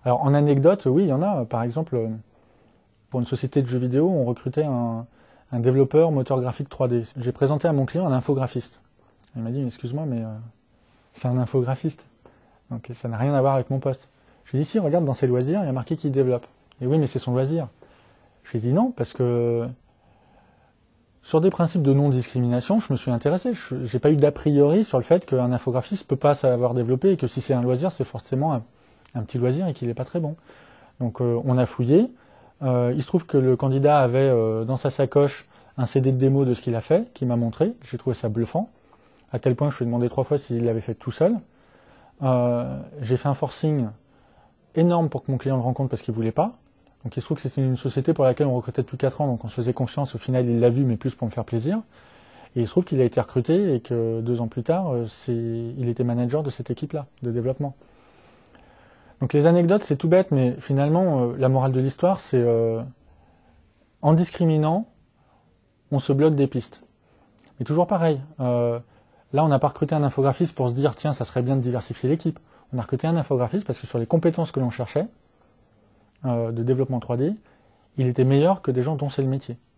Alors en anecdote, oui, il y en a. Par exemple, pour une société de jeux vidéo, on recrutait un développeur moteur graphique 3D. J'ai présenté à mon client un infographiste. Il m'a dit, excuse-moi, mais c'est un infographiste. Donc ça n'a rien à voir avec mon poste. Je lui ai dit, si, regarde, dans ses loisirs, il y a marqué qu'il développe. Et oui, mais c'est son loisir. Je lui ai dit non, parce que sur des principes de non-discrimination, je me suis intéressé. J'ai pas eu d'a priori sur le fait qu'un infographiste peut pas savoir développer et que si c'est un loisir, c'est forcément un petit loisir et qu'il est pas très bon. Donc on a fouillé. Il se trouve que le candidat avait dans sa sacoche un CD de démo de ce qu'il a fait, qu'il m'a montré. J'ai trouvé ça bluffant, à tel point que je lui ai demandé 3 fois s'il l'avait fait tout seul. J'ai fait un forcing énorme pour que mon client le rencontre parce qu'il voulait pas. Donc il se trouve que c'est une société pour laquelle on recrutait depuis 4 ans, donc on se faisait confiance. Au final, il l'a vu, mais plus pour me faire plaisir. Et il se trouve qu'il a été recruté et que 2 ans plus tard, il était manager de cette équipe-là, de développement. Donc les anecdotes, c'est tout bête, mais finalement, la morale de l'histoire, c'est en discriminant, on se bloque des pistes. Mais toujours pareil. Là, on n'a pas recruté un infographiste pour se dire, tiens, ça serait bien de diversifier l'équipe. On a recruté un infographiste parce que sur les compétences que l'on cherchait, de développement 3D, il était meilleur que des gens dont c'est le métier.